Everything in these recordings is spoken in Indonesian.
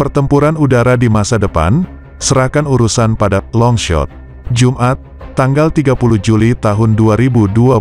Pertempuran udara di masa depan, serahkan urusan pada Longshot. Jumat, tanggal 30 Juli tahun 2021.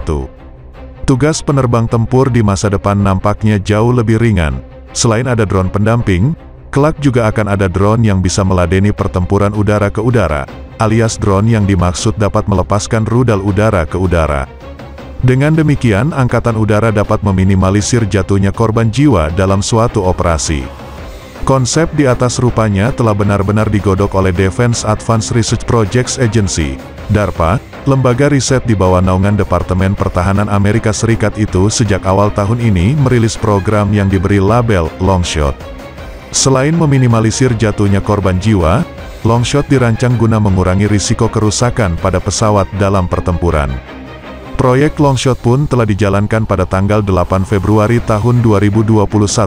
Tugas penerbang tempur di masa depan nampaknya jauh lebih ringan. Selain ada drone pendamping, kelak juga akan ada drone yang bisa meladeni pertempuran udara ke udara, alias drone yang dimaksud dapat melepaskan rudal udara ke udara. Dengan demikian, Angkatan Udara dapat meminimalisir jatuhnya korban jiwa dalam suatu operasi. Konsep di atas rupanya telah benar-benar digodok oleh Defense Advanced Research Projects Agency, DARPA, lembaga riset di bawah naungan Departemen Pertahanan Amerika Serikat itu sejak awal tahun ini merilis program yang diberi label Longshot. Selain meminimalisir jatuhnya korban jiwa, Longshot dirancang guna mengurangi risiko kerusakan pada pesawat dalam pertempuran. Proyek Longshot pun telah dijalankan pada tanggal 8 Februari tahun 2021,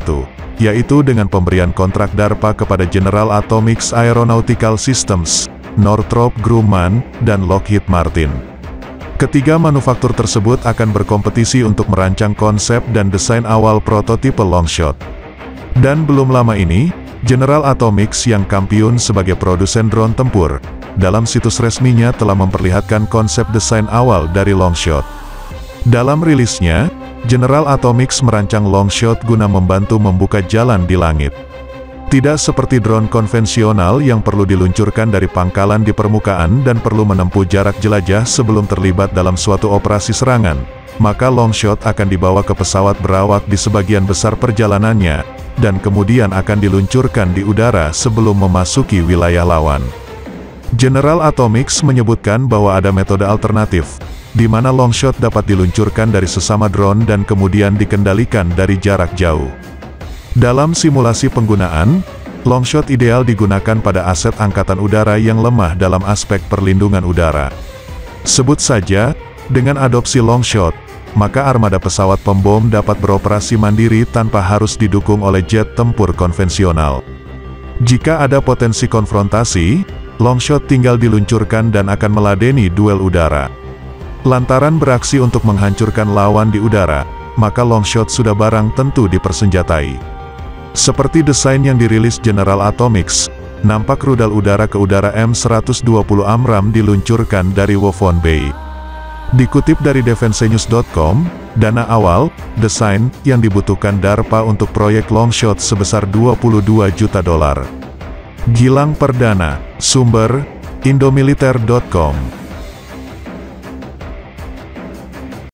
yaitu dengan pemberian kontrak DARPA kepada General Atomics Aeronautical Systems, Northrop Grumman, dan Lockheed Martin. Ketiga manufaktur tersebut akan berkompetisi untuk merancang konsep dan desain awal prototipe Longshot. Dan belum lama ini, General Atomics yang kampiun sebagai produsen drone tempur, dalam situs resminya telah memperlihatkan konsep desain awal dari Longshot. Dalam rilisnya, General Atomics merancang Longshot guna membantu membuka jalan di langit. Tidak seperti drone konvensional yang perlu diluncurkan dari pangkalan di permukaan dan perlu menempuh jarak jelajah sebelum terlibat dalam suatu operasi serangan, maka Longshot akan dibawa ke pesawat berawak di sebagian besar perjalanannya, dan kemudian akan diluncurkan di udara sebelum memasuki wilayah lawan. General Atomics menyebutkan bahwa ada metode alternatif, di mana Longshot dapat diluncurkan dari sesama drone dan kemudian dikendalikan dari jarak jauh. Dalam simulasi penggunaan, Longshot ideal digunakan pada aset Angkatan Udara yang lemah dalam aspek perlindungan udara. Sebut saja, dengan adopsi Longshot, maka armada pesawat pembom dapat beroperasi mandiri tanpa harus didukung oleh jet tempur konvensional. Jika ada potensi konfrontasi, Longshot tinggal diluncurkan dan akan meladeni duel udara. Lantaran beraksi untuk menghancurkan lawan di udara, maka Longshot sudah barang tentu dipersenjatai. Seperti desain yang dirilis General Atomics, nampak rudal udara ke udara M120 AMRAAM diluncurkan dari Wovon Bay. Dikutip dari defensenews.com, dana awal, desain, yang dibutuhkan DARPA untuk proyek Longshot sebesar $22 juta. Gilang Perdana, sumber, indomiliter.com.